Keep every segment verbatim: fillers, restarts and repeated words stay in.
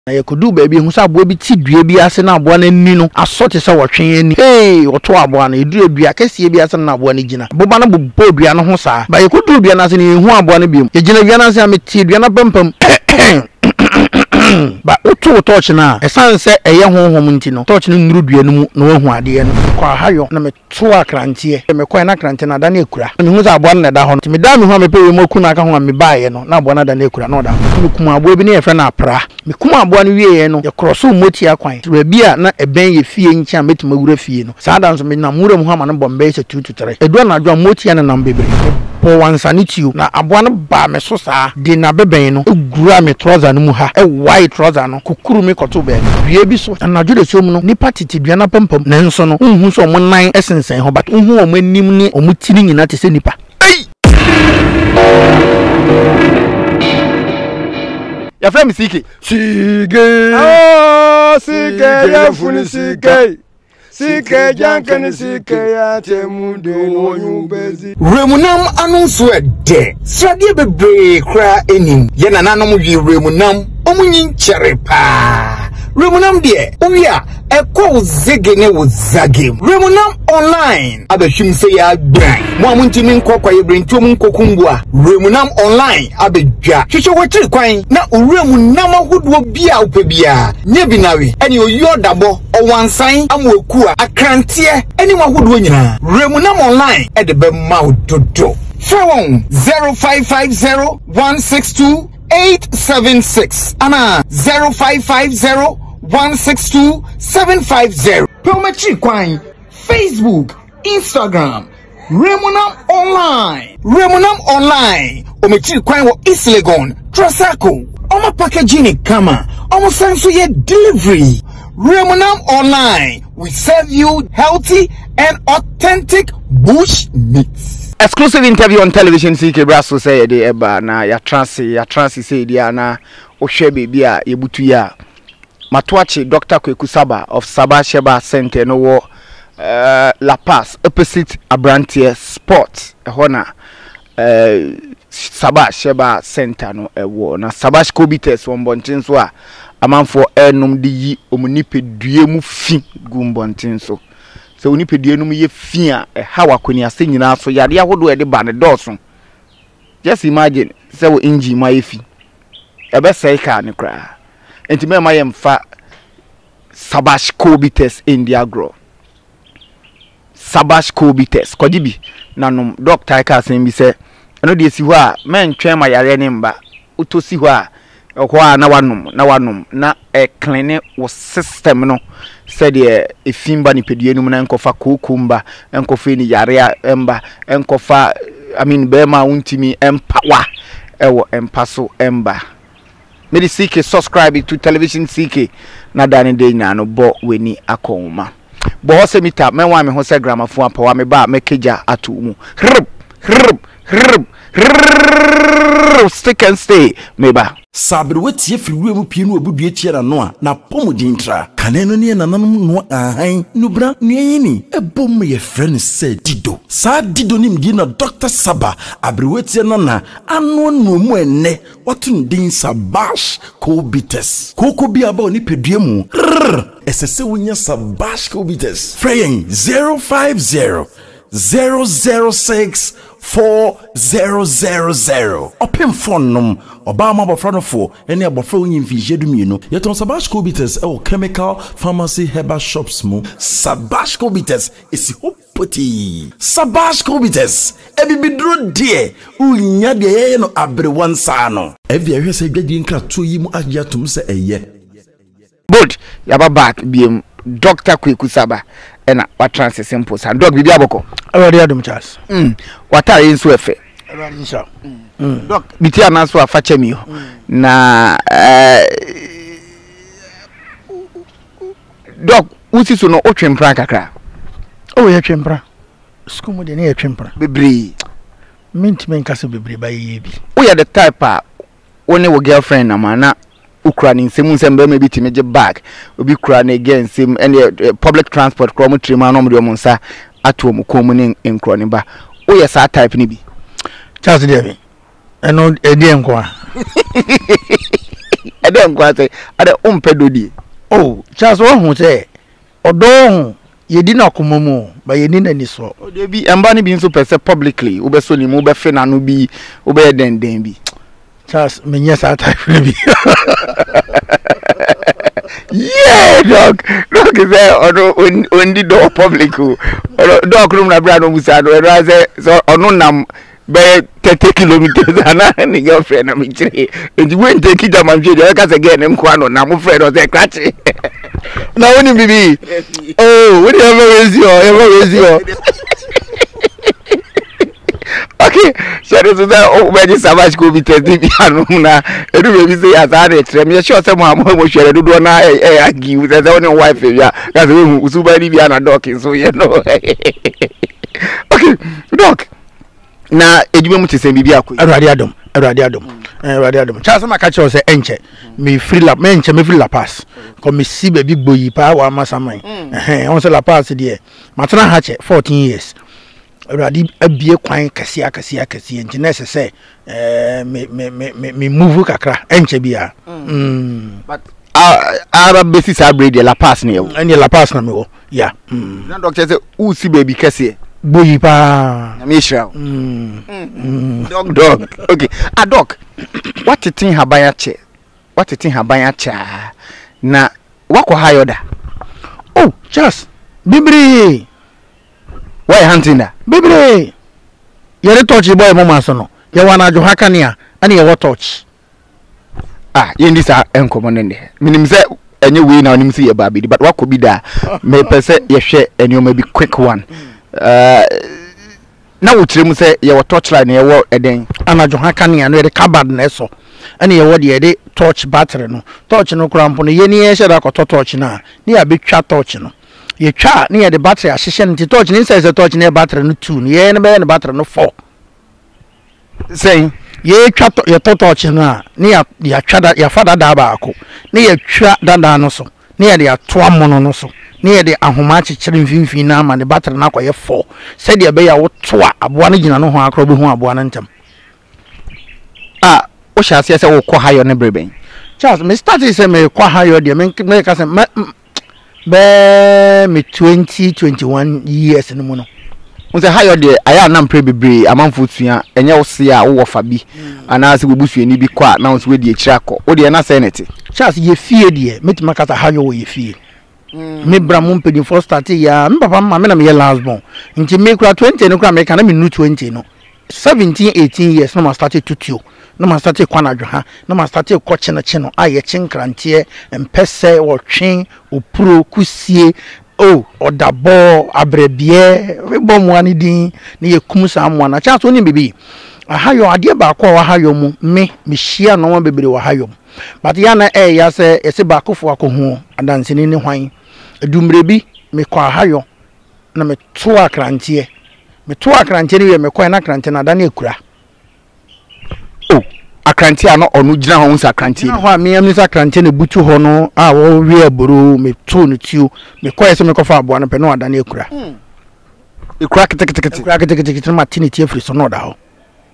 na yekodu baabi hu sa aboa bi ti dua bi ase na aboa na ni no asote se wotwen ani hey oto aboa na edu dua kese bi ase na aboa na gina boba na bobo dua no ho saa ba yekodu dua na ase ni hu aboa na bi ye gina dua na ase ameti dua na pampam ba oto torch na esan se eye honhom nti no torch no nuru dua no mu na wahu ade no kwa hayo na me to akrantie me kwa na akrantie na da na ekura me hu sa aboa na da ho no me da me hu me pe we moku na aka ho me baaye no na aboa na da na ekura no da me kuma aboa bi na ye fra na pra me kuma aboa no wie ye no ye kroso moti akwan rabi a na eben ye fie nchi a metuma wura fie no saa da nso me na mura mu ha ma no bombe se two to three edu na adwa moti ya na nam bebre po wansanitio na aboa no ba me so saa de na beben no egura me trouser no mu ha e white trouser no kukuru me koto be wie bi so na adwo de som no nipa titi dua na pampam na nso no unhu so mo nan esensen ho but unhu o manim ne o mutiri nyina te se nipa ei ya frame sike sige oh sige ya funi sige Sike jankani sike ya temude no bezi Remunam anunso ede Sradie bebre kra enim Ye nananom wi remunam omunyin cherepa Remunam de owia ekwo zege ne wo zage Remunam online abehwim se ya gbran mo amuntimi nkokwa ye brentum nkokumbua Remunam online abedwa hwehwe wotiri kwan na remunam ahodo bia opebia nye binawe eni oyodabo owansan amwekua akrantie eni wahodo nyina Remunam online edebe maudodo phone zero five five zero one six two eight seven six ana zero five five zero one six two seven five zero Pelmetri Kwine Facebook Instagram Remunam online Remunam online Ometri Kwine wo East Legon Trasako Oma packaging kama Oma senso ye delivery Remunam online we serve you healthy and authentic bush meats. Exclusive interview on television C K Brasso say de eba na ya transi ya transi say dia na ohwe bebi a yebutu ya Matuachi Doctor Kweku Saba of Saba Sheba Center no wo uh, La Paz opposite Abrantier Sports ehona uh, Saba Sheba Center no ewo na Saba Skobites wombontin so a amanfo enum de yi omunipedue mu fi gumbontin so so onipedue num ye fi a ha wakoni ase nyina so yade ahodo e de ba ne dɔso just imagine say wo engine ma ye fi ebe say ka ne kra enti me ma yem fa Sabash Kobites India grow Sabash Kobites kodibi nanom doctor ka sen bi se eno de si ho a men twen ma yare ne mba utosi ho a ho a na wanom na wanom na e clean wo system no said e efimba ni pedue num na enkofa kokumba enkofa ni yare a emba enkofa I mean be ma untimi empawa ewo empaso emba Medi C K subscribe to television C K na dani de na no bo weni akoma bo ho se mita me wa me ho se grammafo apa wa me ba me keja atu mu rb rb rb stick and stay me ba Sabre wetie fiwe mu pie no obudue tie na no a na pomudin tra kane no ne nananum no ahan nubra nueni ebom ye friend say dido sa dido nim gi na Doctor Saba abre wetie no na anu no mu enne watun din Sabash Kobites koko bi aba oni pedue mu esese wonya Sabash Kobites fraying zero five zero zero zero six four zero zero zero open phone num Obama bofrano for any abofra onyin vijedu mienu yeton Sabash Kobites e chemical pharmacy herbal shops mu Sabash Kobites isi hopoti Sabash Kobites e bibidro de unya de ye no abre wansa no e bia hwese dwadi nkra to yi mu agya tum se eye good yaba back biem Doctor Kweku Saba ena wa trans simple san dog bibi aboko awade adum chas mm watare nso efe awade insha mm dog biti anaso afache mi na eh dog usi so no otwempra kakra o ye twempra skumu de ne ye twempra bebre mint men kase bebre ba ye bi o ye the type a one wo girlfriend na mana Ukraine nsem nsem be maybe timeje bag obi kura na again nsem and uh, public transport kro mo trima no mo de mo nsa ato mo kom ne nkro ne ba o ye sa type ni bi Charles David eno edi enko a I don't go say I don't umpe dodi. Oh, just one who say odo ye di na komomo ba ye ni na ni so. O de bi emba ni bi nso pese publicly wo be so ni mo be fe na no bi wo be den den bi. Just me yes I type bi. Yeah, dog. Dog is there on on the door public. Dog room na bra no musa no. I say so ono nam be thirty kilometers ana ni girlfriend na me chire. And when take it am je dey ka say again em kwa no na mo friend o say crash. Na woni bibi. Oh, we dey ever raise you, ever raise you. Okay, so this is oh when this savage go be testing piano na e do be say as I dey try me sure say mo mo share do do na eh agi with say one wife ya ka say we usuba ni bia na doc so you know. Okay, doc. Na ejube mu tese bibia akoyi. Awurade adom, awurade adom. Eh awurade adom. Cha sama ka che say enche. Me free la, me enche me free la pass. Ko me si baby boyi pa wa masaman. Eh on say la pass there. Matana ha che fourteen years. Awurade abie kwan kase akase akase enche na se say eh me me me me move kakra enche bia. Mm. But ara basis abrade la pass na yo. Any la pass na me wo. Yeah. Mm. Na doctor say who see baby kase boyi pa na me shira. Mm. Mm. Dog dog. Okay. Ah doc. What you think habaya che? What you think habaya cha? Na wako hayo da. Oh, just bibri. Why hunting da? Bibri. Yere touch boy mama so no. Ye wana jo hakania ani ye wo touch. Ah, ye ndi sa enkomo nende. Minim se enye we na onim se ye ba bi but wako bi da. Me pese ye hwe enioma bi quick one. Uh na wo kire mu se ye wo touch line ye wo eden anajo hakania no ye cupboard na eso ani ye wo de ye torch battery no torch no krampo no ye ni ye sheda ko torch na ni ya betwa torch no ye twa ni ye de battery ahihye no torch ni say say torch na battery no two ni ye ne be ne battery no four say ye twa ye torch no ni ya ya twa da ya fada da ba ako ni ye twa dada no so ni ye de atoa mono no so ni ye de ahoma chichire mfimfini na ma ne battery na kwaye four said ye be ya wo toa aboa no gina no ho akro be hu aboa no ntem. Ah o sha se se wo kɔ hayo ne breben Charles me start say me kwa hayo de me me ka say be me twenty twenty-one years no mu no o se hayo de aya na mpre bebre amanfo tua enye wo se a wo wo fa bi ana se bobusu ni bi kwa na wo se we de akira kɔ o de na say neti Charles ye fie de metima ka hayo wo ye fie. Me bra mo mpedi for start ya me papa mama me na me last born nti me kura twenty no kura me ka na me nu twenty no seventeen eighteen years no ma start tutuo no ma start kwana dwa no ma start ko chene chene aye chinkrante empese wo twen opuro kusie o odabo abrebie we bomo ani din ne ye kumsa mo na cha so ni bibi ahayo ade ba ko wa hayo mu me me hia no wa bebere wa hayo but ya na eh ya se ese ba kofo akohu adansini ni hwan edumrebi me kwa hayo na me to akrante me to akrante ni we me kwa na akrante na da na ekura. Oh akrante ano onu gina ho nsa akrante na ho a me am nsa akrante na butu ho no a wo wi aburu me to no tio me kwa ese me kofa abo na pe no da na ekura. Ekura ketekete ekura ketekete ma tiniti afri so no da ho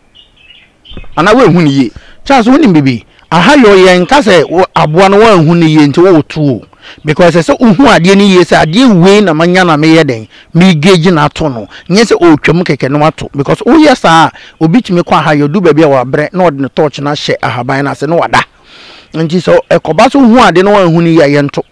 ana we hu ni ye chance woni bibi ahayo ye nka se aboa no wa hu ni ye nti wo to because se uhu ade ni ye se ade we na manya na me ye den me gauge na to no nye se o twam keke no ato because o ye sa obitumi kwa ahayo du ba bia wa bre na ode no torch na hye ahaban na se no wada nti so ekoba so uhu ade no wa hu ni ye ye nto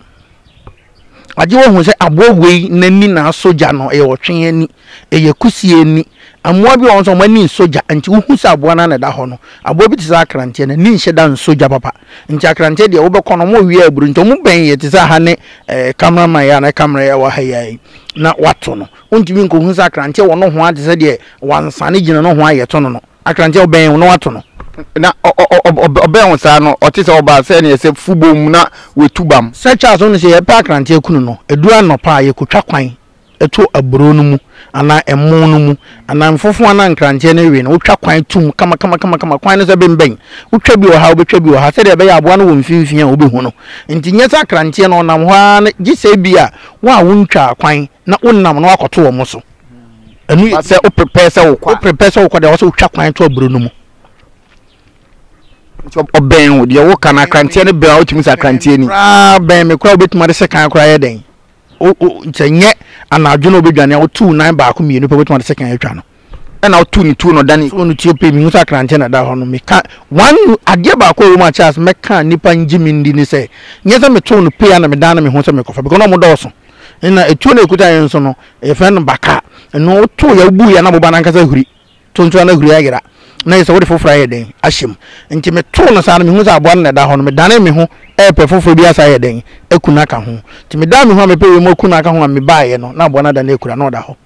aje wo hu se aboa we na ni na soja no e wo twen ani e ye kusie ni amwa bi won so mani soja nti uhu sa aboa na na da ho no aboa bi tisa akrante na ni nhye da soja papa nti akrante de wo be kono mo wi aburu nti mo ben ye tisa ha ne eh cameraman ya na camera ya wa ha ya na wato no unti bi nko hu sa akrante wo no ho ade se de wansane gina no ho aye to no no akrante wo ben wo no wato no na oben won sa no otise oba se ne se fubom na wetubam se cha so ne se ye pa akrante kunu no edu anopa ye kotwa kwan eto aburo no mu ana emu no mu ana mfofo ana nkrante na we no wotwa kwan tum kama kama kama kama kwan no se bemben wotwa bi wo ha wobetwa bi wo ha se de be ya aboa no wo mfimfin a obehu no nti nyesa krante no nam ho ana gise bi a wa wontwa kwan na wonnam no akoto wo mo so enu se o prepare se wo kwa o prepare se wo kwa de wo se wotwa kwan to aburo no mu oben wo de wo kana krantie ne bra otimi sa krantie ni ah ben me kwa obetuma de se kan kwa ye den o ntenye anadwo no obedwane wo two nine ba ko mienu pe obetuma de se kan atwa no na otu ni tu no dani so no tiope mi nsa krantie na da ho no me ka one ade ba ko wo ma chance me ka nipa njimi ndi ni se nyesa me to no pe ya na me dan na me ho se me kofa because no mo do so na etu na ekuta yen so no e fe no baka no to ya bu ya na bo bana nkasa huri tonto na huri agira na yesa wo de fofra ye den ahyem nti me to no sa na me hu sa abo na da ho no me dan me ho e pe fofra bi asa ye den ekuna ka ho nti me dan me ho me pe we mo kuna ka ho me ba ye no na abo na da na ekura na da ho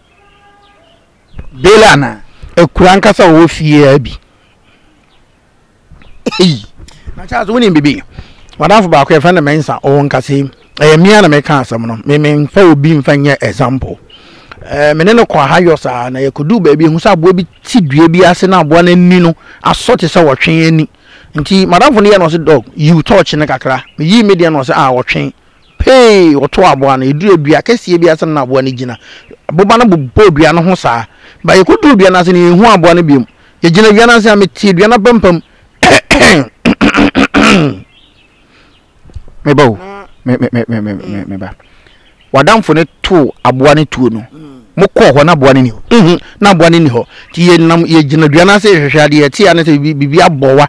bela na ekura nkasa wo fie abi eh na cha zo woni bibi wadafo ba ko e fe na mensa o nkase eh mia na me ka asam no me me fa obi mfa nye example eh me ne no kwa hayo sa na yekodu ba bi hu sa abo bi ti dua bi ase na abo na ni no asote se wotwen ani nti madamfo ne ye no se dog you touch ne kakra me yi media no se ah wotwen pay oto abo na edu dua kese bi ase na abo na gina boba na bo dua no ho sa ba yekodu dua na se ne hu abo na bi ye gina dua na se am ti dua na pampam me bawo me me me me me me ba wadamfo ne to aboa ne tuo no mo kɔ hɔ na aboa ne ni ho mhm na aboa ne ni ho ti ye nam ye gina dua na se hwehwade ye ti ya na se bibi abowa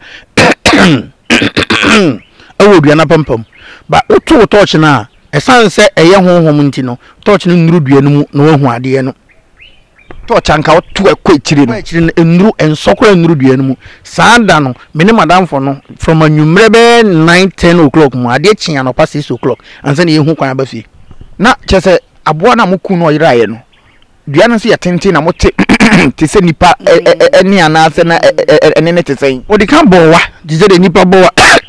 awo dua na pampam ba oto touch na esan se eye honhom nti no touch no nuru dua no mu na wahu ade no touch anka oto akɔ ekyire no ekyire no enuru ensokora nuru dua no mu saada no me ne madamfo no from anwumre be nine ten o'clock mu ade kyen anopa six o'clock ansa na yehu kwan ba fi na kyese aboa na moku no yirae no dua no se ya tenten na mote te se nipa eni anase na ene ne te sen odi kan bowa di se de nipa bowa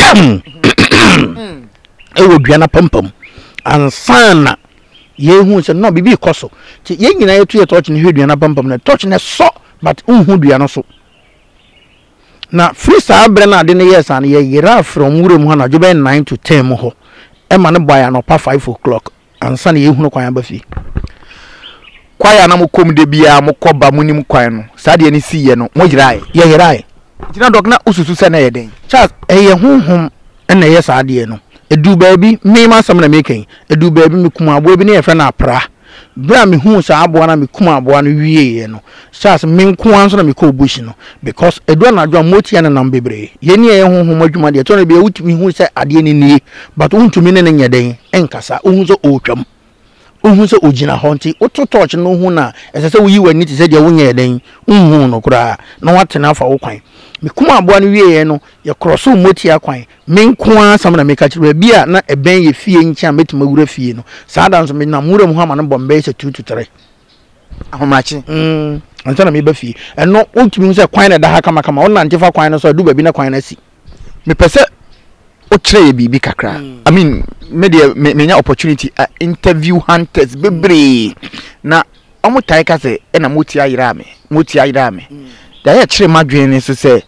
e wo dua na pampam ansana yehu se no bibi koso ti ye nyina yetu ye touch ne hwedua na pampam na touch ne so but unhu dua no so na free sabre na de ne yes an ye yira from wure mu na jobe nine to ten mu ho e ma ne boya no pa five o'clock ansana yehu no kwan ba fi kwaya na mo kom de bia mo koba munim kwan no sa de ni siye no mo yirae ye yirae gina dog na ususu se na ye den Charles eye honhom na ye sa de no edu baabi me ma sam na meken edu baabi me kuma abo bi na ye fe na pra bra me hu sa abo na me kuma abo na wiye no Charles me nko anso na me ko bush no because edu na adwa moti na nam bebre ye ni ye honhom adwuma de to na bia wutumi hu se ade ni ni but untumi ne nya den enkasa ohun so otwam ohun se ogina ho nti oto touch no hu na esese wo yi wani ti se de wo nya den unhu no kura na watena fa wo kwan me kuma abo no wiye no ye cross moti akwan me nko sam na me ka kire bia na eben ye fie nkia metima wura fie no saa da nso me na mura mu ha ma no bombe se two to three ahomachi mm ansa na me ba fie eno ontumi hu se kwan na da ha kama kama wona ntefa kwan no so du ba bi na kwan na si me pese o kire bibi kakra I mean media me nya opportunity uh, interview hunters bebre na omo tai ka se e na moti ayira me moti ayira me da ya kire madwen ni so se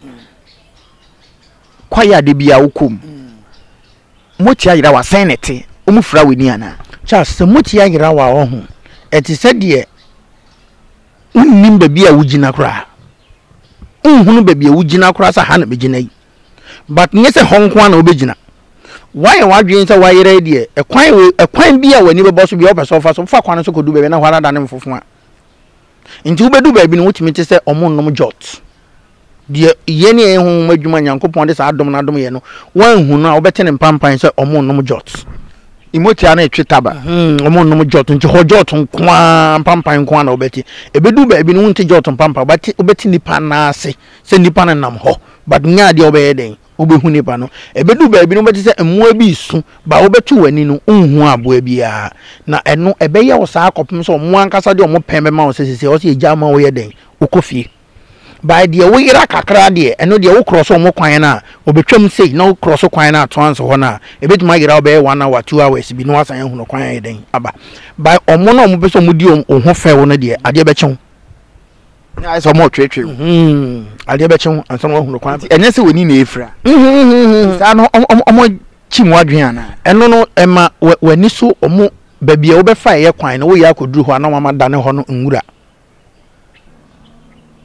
kwaya de bia wokom moti ayira wa senete omu fra weni ana Charles se moti ayira wa wo ho eti se de unnim ba bia wugina kra unhunu ba bia wugina kra sa ha na begina yi but nyese honkwa na obegina why wadwen say why ready e kwan e kwan bia wani bebo so bia opeso fa so fa kwan so kodu bebe na hwara da ne mfofo a nti ubedu baabi no wutimi te say omo nnom jot de ye ne ehun madwuma nyankopon de sa adom na adom ye no wan hu na obetene mpampan say omo nnom jot imotia na etwe taba hmm omo nnom jot nti ho jot nkwa mpampan nkwa na obeti ebedu baabi no wunti jot mpampan obeti obeti nipa na ase se nipa na nam ho but nya de obeye den obehu nipa no ebedu baabi no beti se emua bi su ba obetu wani no unhu aboa bia na eno ebeye wo saa akopem so mo ankasa de omo pembe ma wo sesese wo se eja ma wo ye den okofie by de wo yira kakra de eno de wo cross omo kwan na obetwam sei na wo cross kwan na trans ho na ebetuma yira obeye one hour two hours bi no wasan hu no kwan ye den aba by omo na omo peso mo di oho fe wo no de ade bechen ya so mo twetwe mhm ade bechen ansan wo hu no kwan enye se woni na efra mhm sa no omo chim wadwen ana eno no ema wani so omo babia wo be fa ye kwan na wo ya koduru ho na mama dane ho no nwura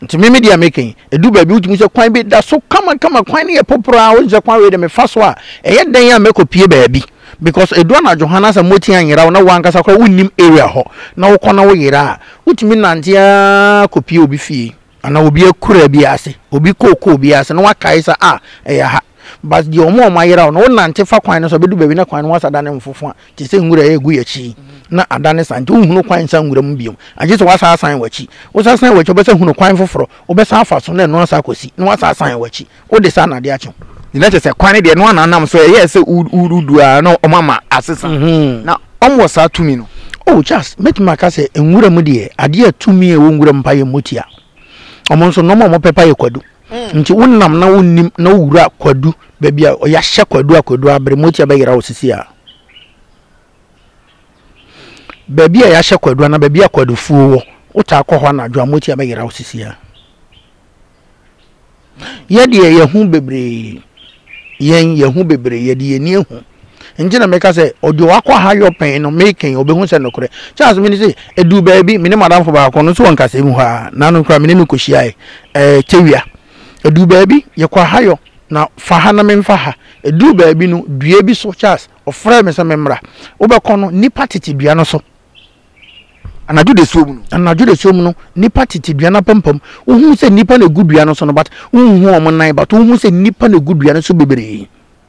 nti me media making edu ba bi utumi se kwan bi da so kama kama kwan ne popora wo je kwan we de me fa so a eye den ya mekopie ba bi because edu na Johanna sa moti anyira na wankasa kwa wonnim area ho na wo kona wo yira utumi nante a kopie obi fie ana obi akura bi ase obi koko bi ase na wakai sa a eya ha but di omo omo ayira no nante fa kwan no so bedu ba bi na kwan no wasada ne mfofo a ti se ngura egu yachi na adane sanje uhunu kwan sa ngura mu biom age so wasa asan wachi wasa asan wachi obesa hunu kwan foforo obesa afa so na no asa kosi na wasa asan wachi o de sa na de acho ni na se kwan de no ananam so ye se urudu a na omama asesa na omwo sa tumi no oh just make me ka se ngura mu de ade atumi e wo ngura mpa ye motia omo so no mo pepa ye kwadu nti wonnam na wonnim na wura kwadu ba bia o ya hye kwadu akwadu abre motia ba yira osisi a baby a ya hye kwadu na baby akwadu fuwo uta akọ na adwa motia ba yira osisi a ye de ye hu bebre yen ye hu bebre ye de ye ni hu njina meka se ojo akọ ha yo pen no making obehu se nokore chance me ni se edu baby me ne madam fo ba akọ no so won kase mu ha na no kra me ne no koshia eh tewia edu baby ye kwa ha yo na fa ha na memfa ha edu baby no dua bi so chance ofra me se memra obekọ no nipa tete dua no so anaju de som no anaju de som no nipa tete dua na pampam ohun se nipa na gudua no so no but ohun o nan but ohun se nipa na gudua no so bebere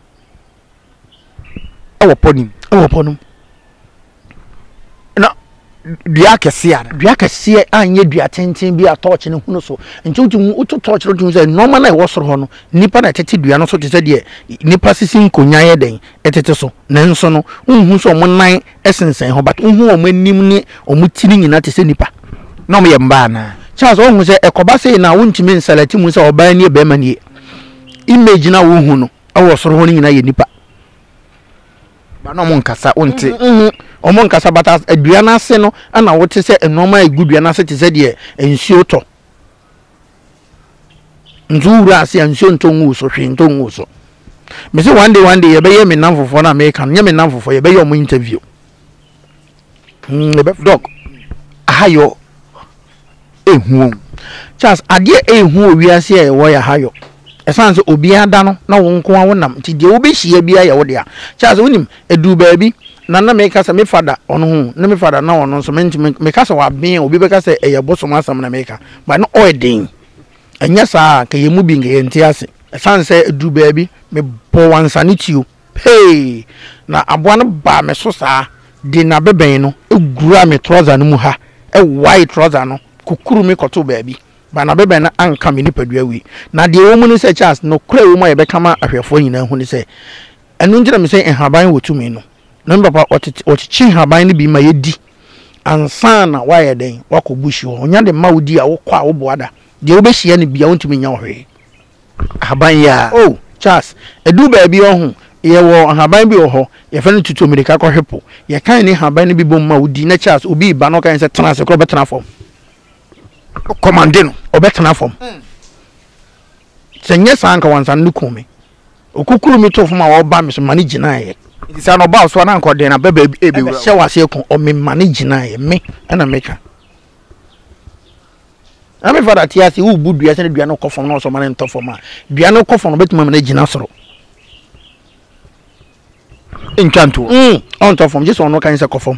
awo ponim awo ponim na dua kese a dua kese anye dua tenten bi a torch ne hunu so ntutu utu torch no tun se normal na e wosoro ho no nipa na tete dua no so tete de nipa sisi nkonya ye den etete so nanso no ohun so mo nan esensen ho but ohun o manim ni o mutini nyina tete nipa na mo ye mba na chance ohun se ekoba se na wontimi nselati mu se oba ni e be ma ni image na wo hu no e wosoro ho nyina ye nipa ba no mo nkasa onte omo nkasa bata adua na ase no ana wote se enoma egudua na ase te se de ensuo to nzura ase ensuo ntongu so hwe ntongu so me se one day one day ye be ye me namfofo na America nye me namfofo ye be ye omo interview mm be dog ahayo ehu Charles ade ehu owiase e wo ya hayo esanse obi ada no na wonko a wonam ti de obehia bia ya wo de a Charles wonim edu baabi na na me kasa me fada ono hu na me fada na ono so me me kasa wa ben obi be kasa eye bosom asam na me ka ba no oedin anya sa ka yemu bi nge enti ase esanse edu baabi me bo wansane tio hey na aboa no ba me so sa de na beben no egura me trouser no mu ha e white trouser no kukuru me koto baabi ba na bebe na anka me nipadua wi na de wo mu ni se chance no kura wo mu ye bekama ahwefo nyina hu ni se enu ngira me se enhaban wotumi no no papa otichi haban ni bi ma yedi ansa na wa ye den wakobushi ho nya de ma wodi a wo kwa wo boada de wo be hia ni bia wontumi nya hwe haban ya oh chance edu ba bi ohun ye wo haban bi oho ye fa ni tutu amerika ko hwepo ye kan ni haban ni bi bom ma wodi na chance obi ba no kan se tena se ko betena fom commande no obetena fom senye sanka wansan nukumi okukuru mi to fom a wo ba mi so mani gina ye isa no ba so na nko de na bebe ebi wo se wase ko o me mani gina ye me na meka ame fada tiasi u budu ya se dua no kofom na so mani nto fom a dua no kofom no betuma mani gina soro enchanto mm on to fom je so no kan se kofom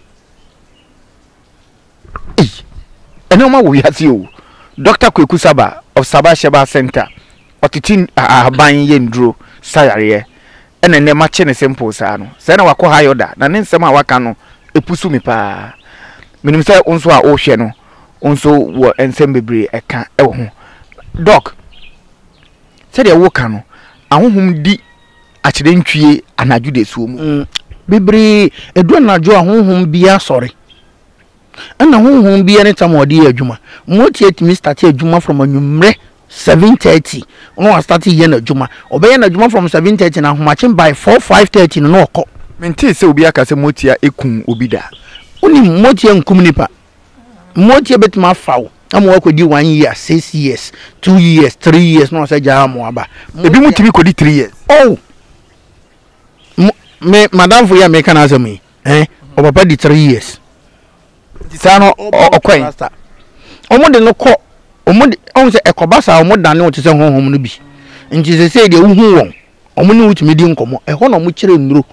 eh ene ma wo yasi o Doctor Kweku Saba of Sabah Sheba Center otitin aban yendro sayare ene ne ma che ne simple sa no se na wakọ hayoda na ne nsem a waka no epusu mi pa minim se onso a o hwe no onso wo ensem bebre eka e wo ho doc se de wo ka no ahohom di akire ntwie anaju de suo mu bebre edu anaju ahohom bia sori ana honhom bia ne tam odi adwuma moti etimi start adwuma from anwumre seven thirty no start ye na adwuma obeye na adwuma from seven thirty na homachin by four five thirty no okọ mente se obi aka se moti a ekun obi da oni moti enkum nipa moti betima fawo amu akodi one year six years two years three years no se ja amu aba ebi mutimi kodi three years oh me madam for ya me kana asemi eh o papa di three years disano okwan omo de no ko omo on se ekobasa omo dane o te se honhom no bi nti se se de uhu won omo ne wutumi di nkomo e ho na omo kire nnuro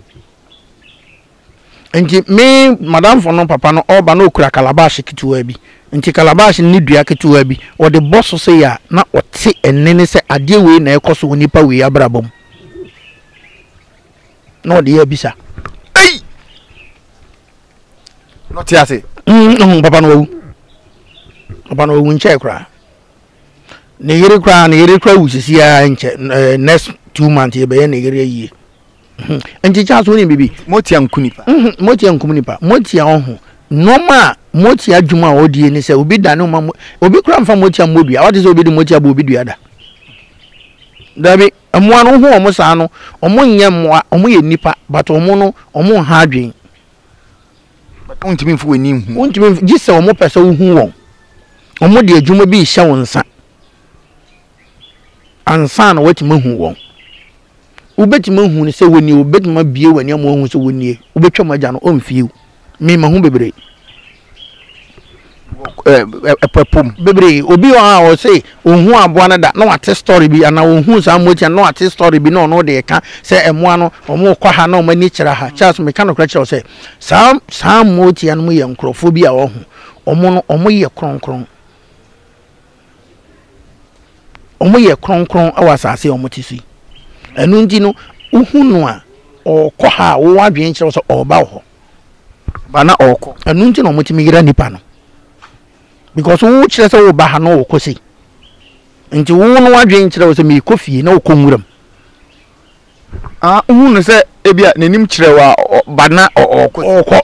nti me madam for no papa no oba no okura calabash kituwa bi nti calabash ni dua kituwa bi o de boss se ya na ote enene se ade we na ekoso onipa we abrabom no de ya bisa ei no ti ase mm papa no wu papa no wu nche kra ne yere kra ne yere kra wu sisi ya nche next two months ye be ye ne yere yi nti cha so ni bibi moti ankunipa mhm moti ankunipa moti ahụ normal moti adwuma a odie ni se obi dane ma obi kura mfa moti amodua what is obi di moti abo obi dua da dabi amoa no ho omo saa no omo nyɛ moa omo yɛ nipa but omo no omo ha adwen untimi mfu weni hu untimi gise omo pese hu won omo de adwuma bi hye won nsa ansa na watima hu won ubetima hu ne se woni ubetima bie wani amo hu se woni ubetwa magya no omfiu me ma hu bebre eh epepom bebre obi wa o say ohun aboa na da na wate story bi ana ohun sa motia na wate story bi no no de ka say emoa no omo kwa ha na omo ni kira ha Charles me kan kra kira say sa sa motia no ye nkrofo bi a wo hu omo no omo ye kronkron omo ye kronkron awasase omo tisi enu nti no ohun no a o kwa ha wo adwen kira so oba ho ba na okọ enu nti no omo timi gira nipa no because wo kire se wo ba ha no wo kosi nti wo no wadwen kire wo se me kofie na wo konwuram ah hu no se ebia nanim kire wa ba na okọ okọ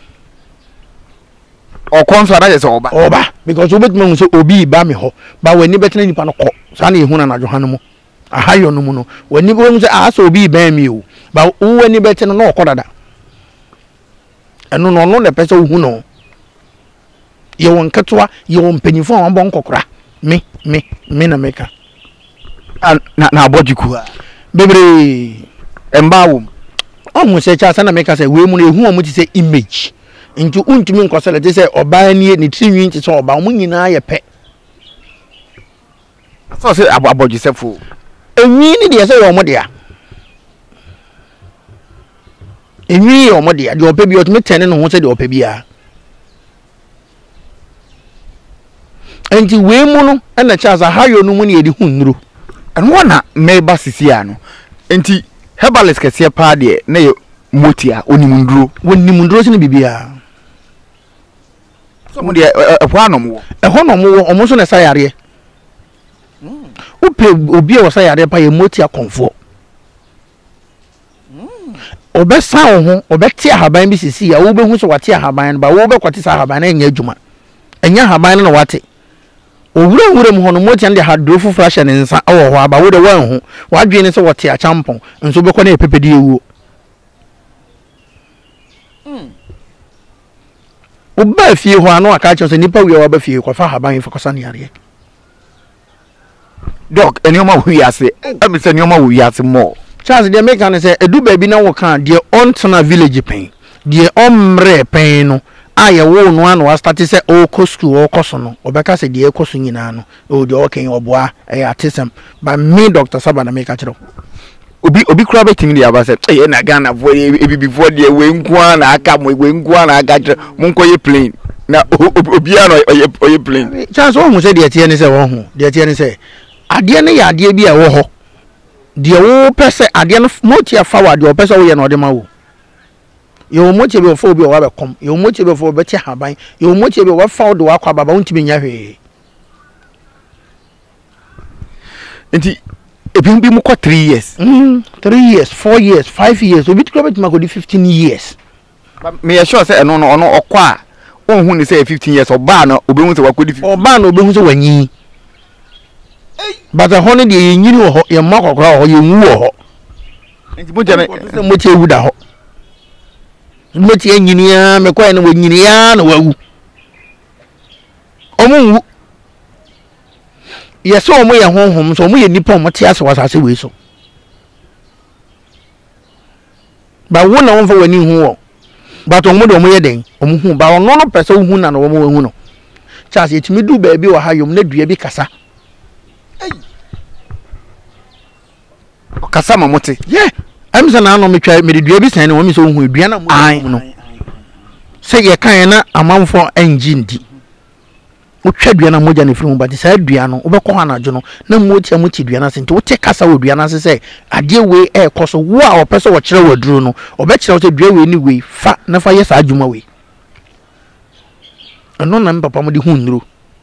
okọ nso ada se oba oba because wo betuma hu se obi ba me ho ba wani betena nipa no kọ sa na ehun na adwoha no mu ahayo no mu no wani bo hu se a so obi ba me o ba wo wani betena na okọ dada eno no no le pese wo hu no ye won ketwa ye won panyifo won bon kokora me me me na meka na na abojiku a bebre embawum omo se cha sana meka se we mu na ehu omo ti se image nti untimi nkosele ti se oba ni ni trinwi nti se oba omo nyina ye pe so se abojisefo enwi ni de se yo omo de a enwi omo de a de opa bi otimi tene no ho se de opa bi a enti we mu no na chaza hayo no mu ne yedi hunnuro eno na meba sisia no enti herbalist kese pa de na ye motia onimunduro wonimunduro se ne bibia so mo de ehwa no mo ehwa no mo omo so na sayare mm upe obi e wasayare pa ye motia konfo mm obesa wo ho obeti ahaban bi sisi ya wo be hu so wate ahaban ba wo be kwate sa ahaban na enya adwuma enya ahaban na wate owura wura mu hono motia de hadrofo flasha ne nsa awo ho aba wo de wan ho wadwe ne se wote a champon nso be ko na epepedi ewu mm oba fie ho anu aka che so nipa wi wa ba fie ko fa haban fa kosa ne yare dog enioma wo wiase am se enioma wo wiase mo Charles de make an say edu ba bi na wo kan de ontona village pen de omre pen no aye wo no anu start say o ko school o ko so no obeka say de ko so nyina no o de o kan oboa e atesem ba me Doctor Saba na make a kiro obi obi kura betimi de aba say eh na Ghana for e before de we nko na aka mo we nko na aka kire mo nko ye plane na obi ano oye plane Charles o hu say de tie ne say wo hu de tie ne say ade ne ya ade bi a wo ho de wo pese ade no motia fawa de o pese wo ye no de ma wo yo motia be fo bi o wa be kom yo motia be fo be ti haban yo motia be wa fa do akwa baba untimi nya hwe enti ebi bi mu ko three years mm three years four years five years obi tikro bet ma go di fifteen years me ya sure say eno no ono okwa onhu ni say fifteen years oba na obehun say wakodi oba na obehun say wanyi but a honey de nyini wo ho ye makokora ho ye nwu wo ho enti mo jana se mo tie wuda ho mo tie nyini ya me kwa na wo nyini ya na wawu omu ye so omu ye honhom so omu ye nipa omu tie ase wasase we so ba wo na won fa wani hu wo but omu de omu ye den omu hu ba ono no pese hu na na wo hu no Charles yetimi du baabi wa ha yom na dua bi kasa kasa mamote yeah am say na no metwa me dua bi san ne wo mi so hu dua na mo no say ye kan na amanfo engine di wotwa dua na moja ne firi mu ba say dua no wobekọ ha na jo no na motia moti dua na sente wote kasa wo dua na se say ade we e koso wo a opeso wo kire waduro no obekire wo say dua we ni we fa na fa yes adwuma we eno na papa mo di hu nro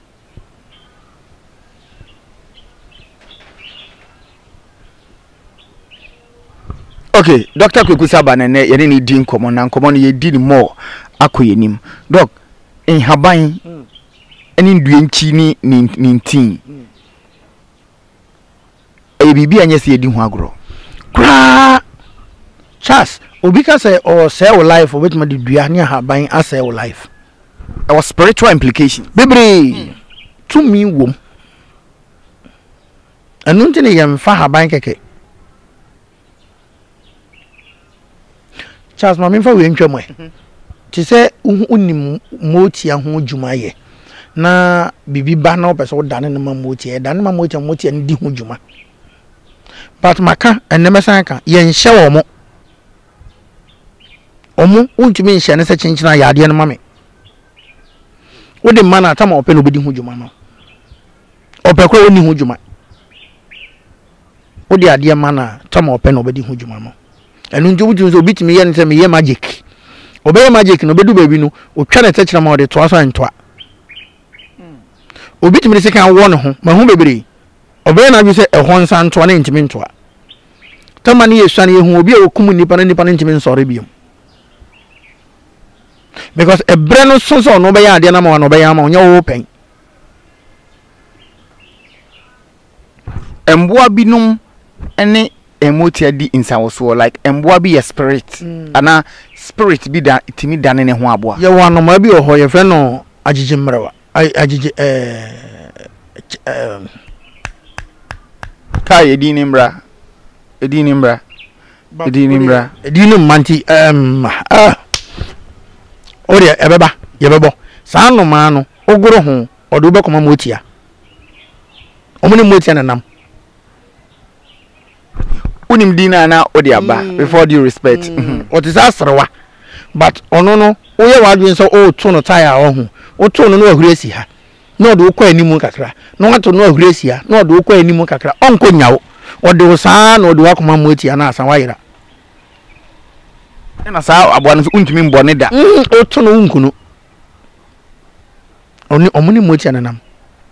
okay Doctor Kweku Saba na ne ye ni di nkomo na nkomo no ye di ni more akoyenim doc in haban eni ndue nchi ni ni ntin e bibi anya se ye di hu agro kra Charles obi ka say o say o life o betima di dua ne haban asay o life our spiritual implications bebre to me wom anu ntine yem fa haban keke Charles ma me fa we ntwam e ti se unim moti ho djuma ye na bibi ba na opeso dane ne ma moti e dane ma moti moti ne di ho djuma but maka eneme san ka ye nhye wo mo omo untumi nhye ne se chinchina ya ade ne ma me wode mana atama ope no bedi ho djuma no ope ko woni ho djuma wode ade mana atama ope no bedi ho djuma no enu njubu njubu bitimi ye ne se me ye magic obey magic no bedu baby no otwa na techira ma ode to aso ntwa obitimi se kan wo ne ho ma hu bebre obey na bi se e ho nsa ntwa na ntimi ntwa tama ne yesua ne hu obi a okum nipa na nipa na ntimi nsore biom because ebre no so so no be ya ade na ma no be ya ma onya wo pen emboa binum ene emotia di insawoso like emboa bi ye spirit mm. ana spirit bi da itimi dane ne ho aboa ye wano ma bi oho ye fe no agigi mrewa agigi eh eh kai edini mbra edini mbra edini mbra edini manti em ah ori ebeba ye bebo sa no ma no ogoro ho odo be koma motia omuni motia na nam unim dina na odi aba mm. before due respect mm. What is asrewa but ono no oye wadwen so o to no tire ohu o to no no ahuresi ha no do kwa animu kakra no wato no ahuresi ha no do kwa animu kakra onko nyawo odi wo saa no odi wakoma motia na asan wayira na saa abo no untumi mbone da mm o to no nkunu oni omuni motia na nam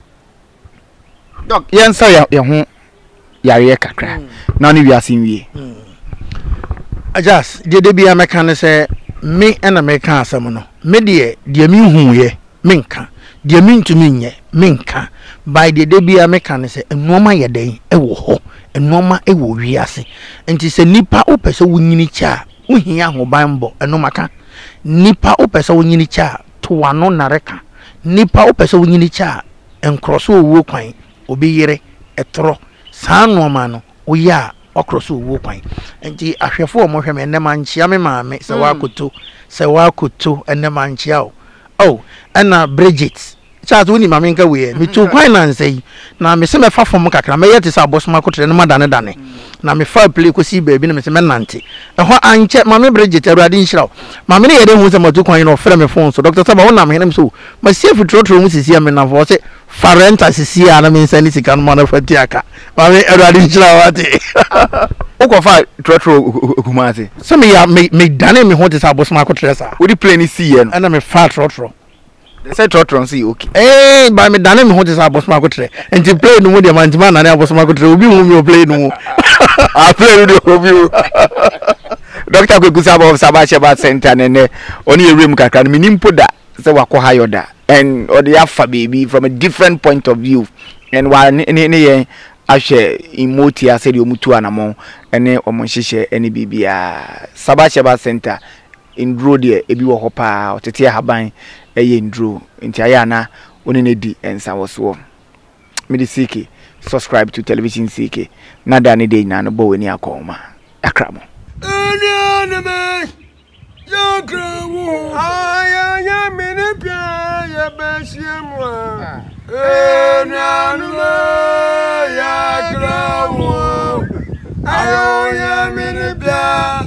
doc yensa ya ye ho yare kakra mm. na ni wiase nwie mm. Ajas de de bia meka ne se me na meka asem no me de de mi hu ye menka de mi ntumi nye menka by de de bia meka ne se enoma ye den e wo ho enoma e wo wiase enti se nipa opese wunyini cha uhia ho banbo enoma ka nipa opese wunyini cha to wano nareka nipa opese wunyini cha enkroso owo kwan obi yire etro saa no ma no oya okroso owo kwan enti ahwefo mo hweme enema nchia me maame se wa koto se wa koto enema nchia o oh ana Bridget chat woni maame nka we me to kwan na nsei na me se me fa fom kakra me yete sa bosoma kotre ne madane dane na me fa play ko si baabi na me se me nante eho anche maame Bridget awrade nhyira maame ne yede hu se mato kwan no frɛ me phone so Doctor Saba wona me hem so ma safe trotro mu sisi am na fo se farenta sisi ana me nsani sika no ma na fati aka maame awrade nhyira wate ukofa trotro okumate so me ya me me dane me ho te sa bosoma kotre sa we di play ni si ye no ana me fa trotro say trotro si okay eh ba me dane me ho te sa bosoma kotre enti play no mu de mantima na na bosoma kotre obi hu me play no I play with you. Doctor Kweku Saba of Saba Sheba Center nene oni ewem kakra me nimpo da se wako hayoda and or the afa baby from a different point of view and wa ne ne ahwe emotia se de omutu anamo ene omonhyehe ene bibia Saba Sheba Center indro de ebi wo hopa otete haban eye indro nti aya na oni ne di ensa woso me di siki subscribe to television C K nada ni de na no bo weni akoma akramo Yakrawo aya ya mene pia ya be Siamwa. Enanuma ya grawo. Ayo ya minibia.